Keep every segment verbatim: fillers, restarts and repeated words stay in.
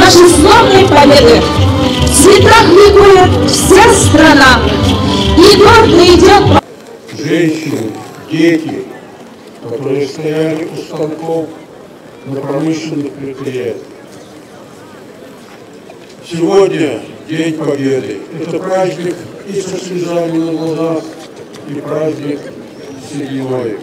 нашей славной победы. В цветах ликует вся страна, и гордо идет... Женщины, дети, которые стояли у станков на промышленных предприятиях. Сегодня День Победы. Это праздник и со слезами на глазах, и праздник с сединой.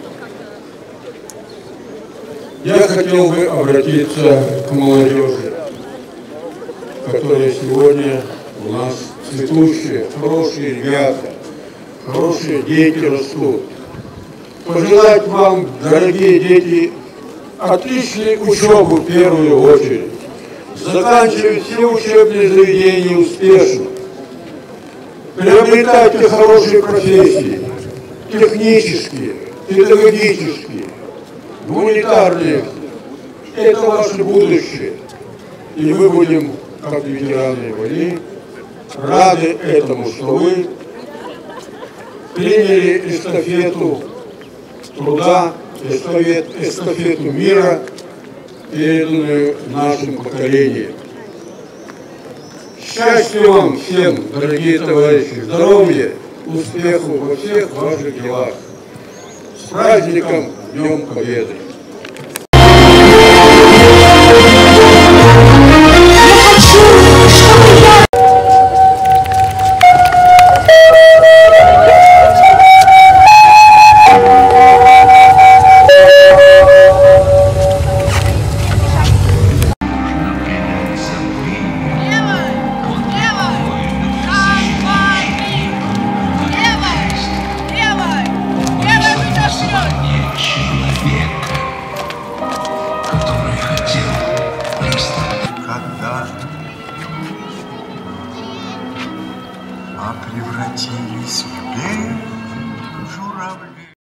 Я хотел бы обратиться к молодежи, которая сегодня у нас цветущие, хорошие ребята, хорошие дети растут. Пожелать вам, дорогие дети, отличной учебы в первую очередь. Заканчивать все учебные заведения успешно. Приобретайте хорошие профессии, технические, педагогические, гуманитарные. Это ваше будущее. И мы будем, как ветераны войны, рады этому, что вы приняли эстафету труда, эстафету, эстафету мира, переданную нашим поколениям. Счастья вам всем, дорогие товарищи, здоровья, успеху во всех ваших делах. С праздником Днем Победы! А превратились в белых журавлей.